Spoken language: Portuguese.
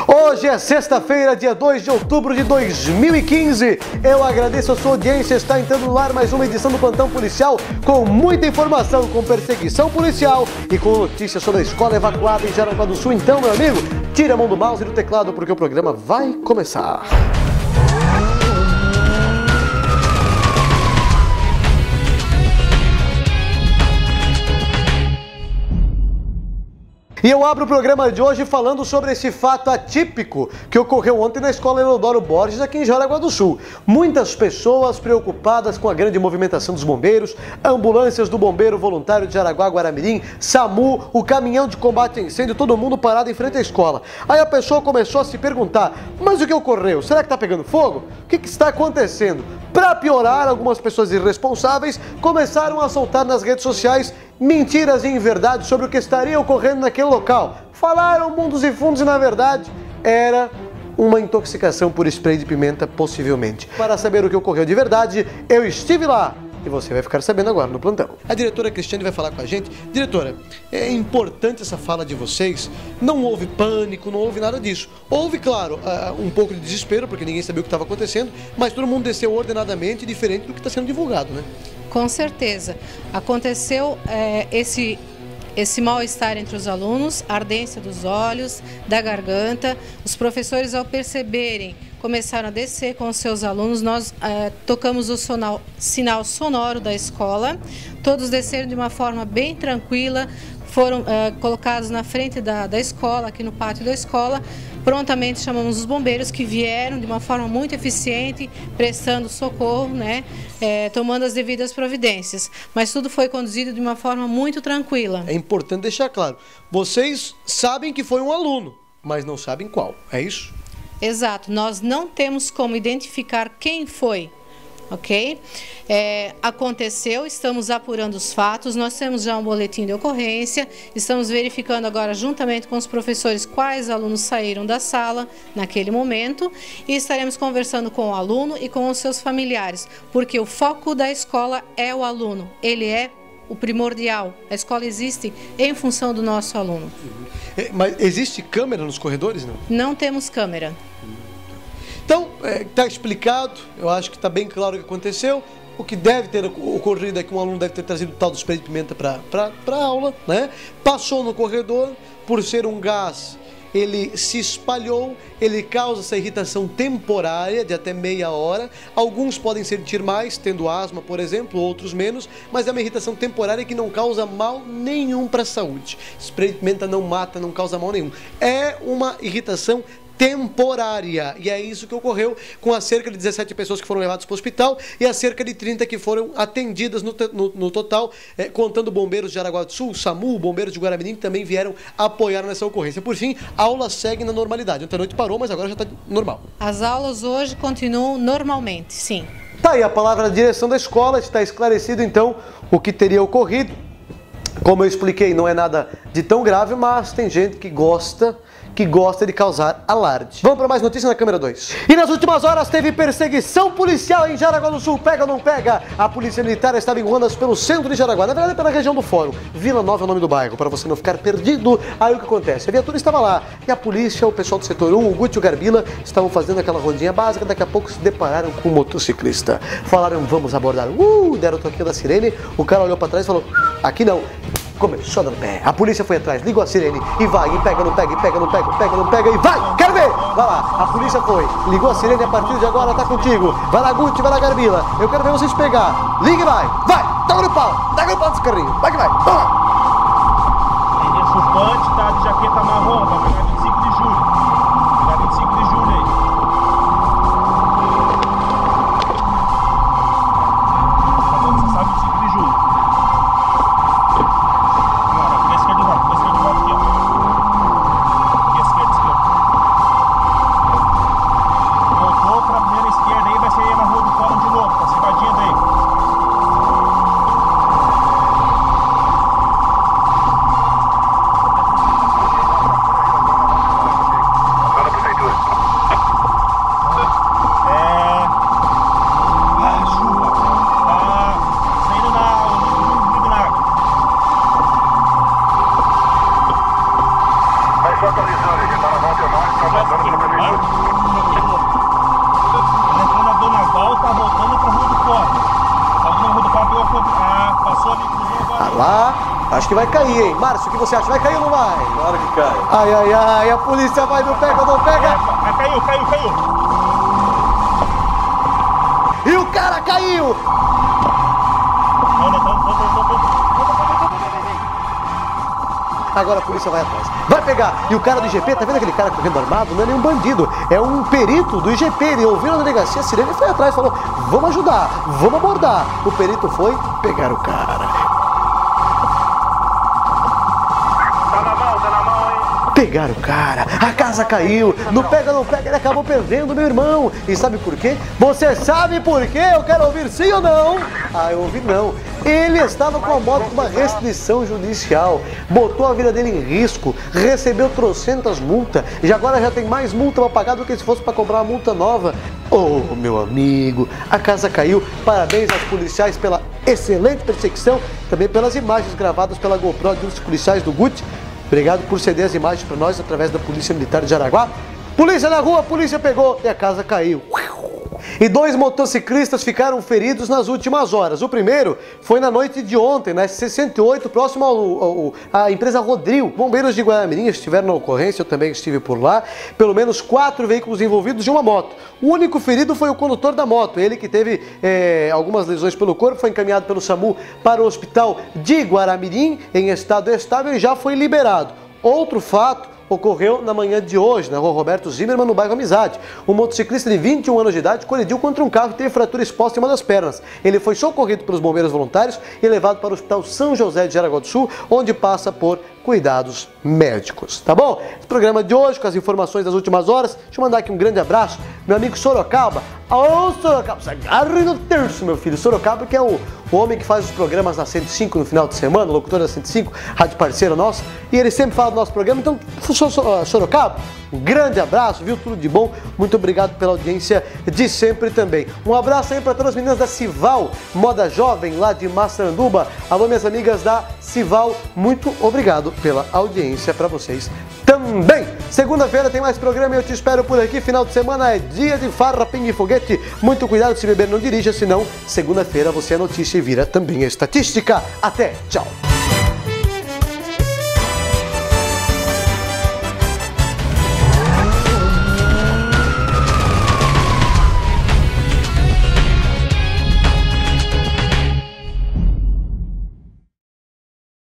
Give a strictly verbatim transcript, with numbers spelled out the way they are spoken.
Hoje é sexta-feira, dia dois de outubro de dois mil e quinze. Eu agradeço a sua audiência. Está entrando no ar mais uma edição do Plantão Policial com muita informação, com perseguição policial e com notícias sobre a escola evacuada em Jaraguá do Sul. Então, meu amigo, tira a mão do mouse e do teclado porque o programa vai começar. E eu abro o programa de hoje falando sobre esse fato atípico que ocorreu ontem na escola Eudoro Borges, aqui em Jaraguá do Sul. Muitas pessoas preocupadas com a grande movimentação dos bombeiros, ambulâncias do Bombeiro Voluntário de Jaraguá, Guaramirim, SAMU, o caminhão de combate a incêndio, todo mundo parado em frente à escola. Aí a pessoa começou a se perguntar, mas o que ocorreu? Será que está pegando fogo? O que, que está acontecendo? Para piorar, algumas pessoas irresponsáveis começaram a soltar nas redes sociais mentiras e inverdades sobre o que estaria ocorrendo naquele local. Falaram mundos e fundos e, na verdade, era uma intoxicação por spray de pimenta, possivelmente. Para saber o que ocorreu de verdade, eu estive lá e você vai ficar sabendo agora no plantão. A diretora Cristiane vai falar com a gente. Diretora, é importante essa fala de vocês. Não houve pânico, não houve nada disso. Houve, claro, um pouco de desespero, porque ninguém sabia o que estava acontecendo, mas todo mundo desceu ordenadamente, diferente do que está sendo divulgado, né? Com certeza. Aconteceu é, esse, esse mal-estar entre os alunos, ardência dos olhos, da garganta. Os professores, ao perceberem, começaram a descer com os seus alunos. Nós é, tocamos o sonal, sinal sonoro da escola. Todos desceram de uma forma bem tranquila, foram é, colocados na frente da, da escola, aqui no pátio da escola. Prontamente chamamos os bombeiros, que vieram de uma forma muito eficiente, prestando socorro, né, é, tomando as devidas providências. Mas tudo foi conduzido de uma forma muito tranquila. É importante deixar claro, vocês sabem que foi um aluno, mas não sabem qual, é isso? Exato, nós não temos como identificar quem foi. Ok? É, aconteceu, estamos apurando os fatos, nós temos já um boletim de ocorrência, estamos verificando agora juntamente com os professores quais alunos saíram da sala naquele momento e estaremos conversando com o aluno e com os seus familiares, porque o foco da escola é o aluno, ele é o primordial, a escola existe em função do nosso aluno. É, mas existe câmera nos corredores, não? Não temos câmera. Então, está é, explicado, eu acho que está bem claro o que aconteceu. O que deve ter ocorrido é que um aluno deve ter trazido o tal do spray de pimenta para a aula, né? Passou no corredor, por ser um gás, ele se espalhou, ele causa essa irritação temporária de até meia hora. Alguns podem sentir mais, tendo asma, por exemplo, outros menos, mas é uma irritação temporária que não causa mal nenhum para a saúde. Spray de pimenta não mata, não causa mal nenhum. É uma irritação temporária, e é isso que ocorreu com as cerca de dezessete pessoas que foram levadas para o hospital e as cerca de trinta que foram atendidas no, no, no total, é, contando bombeiros de Jaraguá do Sul, SAMU, bombeiros de Guaramirim, que também vieram apoiar nessa ocorrência. Por fim, a aula segue na normalidade. Ontem à noite parou, mas agora já está normal. As aulas hoje continuam normalmente, sim. Tá aí a palavra da direção da escola, está esclarecido então o que teria ocorrido. Como eu expliquei, não é nada de tão grave, mas tem gente que gosta que gosta de causar alarde. Vamos para mais notícias na câmera dois. E nas últimas horas teve perseguição policial em Jaraguá do Sul. Pega ou não pega? A polícia militar estava em rondas pelo centro de Jaraguá, na verdade pela região do Fórum. Vila Nova é o nome do bairro, para você não ficar perdido. Aí o que acontece? A viatura estava lá e a polícia, o pessoal do setor um, o Guti e o Garbila, estavam fazendo aquela rondinha básica. Daqui a pouco se depararam com um motociclista. Falaram, vamos abordar. Uh, deram o toquinho da sirene. O cara olhou para trás e falou, aqui não. Começou a dar pé. A polícia foi atrás, ligou a sirene e vai, e pega, não pega, e pega, não pega, pega, não pega, e vai! Quero ver! Vai lá, a polícia foi, ligou a sirene, a partir de agora tá contigo. Vai lá, Guti, vai lá, Garbila. Eu quero ver vocês pegar. Liga e vai! Vai! Dá no pau! Dá no pau desse carrinho! Vai que vai! Vamos lá! Tem supante, tá de jaqueta marrom, vai pegar vinte e cinco de julho. Vai pegar vinte e cinco de julho aí. Tá bom, você sabe vinte e cinco de julho. Acho que vai cair, hein? Márcio, o que você acha? Vai cair ou não vai? Claro que cai. Ai, ai, ai, a polícia vai, não pega, não pega. É, caiu, caiu, caiu. E o cara caiu. Não, não, não, não, não, não. Agora a polícia vai atrás. Vai pegar. E o cara do I G P, tá vendo aquele cara correndo armado? Não é nenhum bandido. É um perito do I G P. Ele ouviu na delegacia a sirene e foi atrás. Falou, vamos ajudar, vamos abordar. O perito foi pegar o cara. Tá na mão, tá na mão, hein? Pegaram o cara, a casa caiu, não pega, não pega, ele acabou perdendo, meu irmão. E sabe por quê? Você sabe por quê? Eu quero ouvir sim ou não? Ah, eu ouvi não. Ele estava com a moto com uma restrição judicial, botou a vida dele em risco, recebeu trocentas multas e agora já tem mais multa para pagar do que se fosse para cobrar uma multa nova. Oh, meu amigo, a casa caiu. Parabéns aos policiais pela excelente perseguição, também pelas imagens gravadas pela GoPro de um dos policiais do Gucci. Obrigado por ceder as imagens para nós através da Polícia Militar de Jaraguá. Polícia na rua, a polícia pegou e a casa caiu. E dois motociclistas ficaram feridos nas últimas horas. O primeiro foi na noite de ontem, na sessenta e oito, próximo ao, ao, à empresa Rodril. Bombeiros de Guaramirim estiveram na ocorrência, eu também estive por lá. Pelo menos quatro veículos envolvidos e uma moto. O único ferido foi o condutor da moto. Ele que teve é, algumas lesões pelo corpo, foi encaminhado pelo SAMU para o hospital de Guaramirim em estado estável e já foi liberado. Outro fato ocorreu na manhã de hoje, na rua Roberto Zimmermann, no bairro Amizade. Um motociclista de vinte e um anos de idade colidiu contra um carro e teve fratura exposta em uma das pernas. Ele foi socorrido pelos bombeiros voluntários e levado para o Hospital São José de Jaraguá do Sul, onde passa por cuidados médicos, tá bom? Esse programa de hoje, com as informações das últimas horas, deixa eu mandar aqui um grande abraço, meu amigo Sorocaba. Ô Sorocaba, se agarre no terço, meu filho. Sorocaba que é o, o homem que faz os programas na cento e cinco no final de semana, o locutor da cento e cinco, rádio parceiro nosso, e ele sempre fala do nosso programa. Então, Sorocaba, um grande abraço, viu? Tudo de bom. Muito obrigado pela audiência de sempre também. Um abraço aí para todas as meninas da Cival, Moda Jovem, lá de Massaranduba. Alô, minhas amigas da Cival, muito obrigado pela audiência para vocês também. Segunda-feira tem mais programa e eu te espero por aqui. Final de semana é dia de farra, pingue e foguete. Muito cuidado, se beber não dirija, senão segunda-feira você é notícia e vira também a estatística. Até, tchau.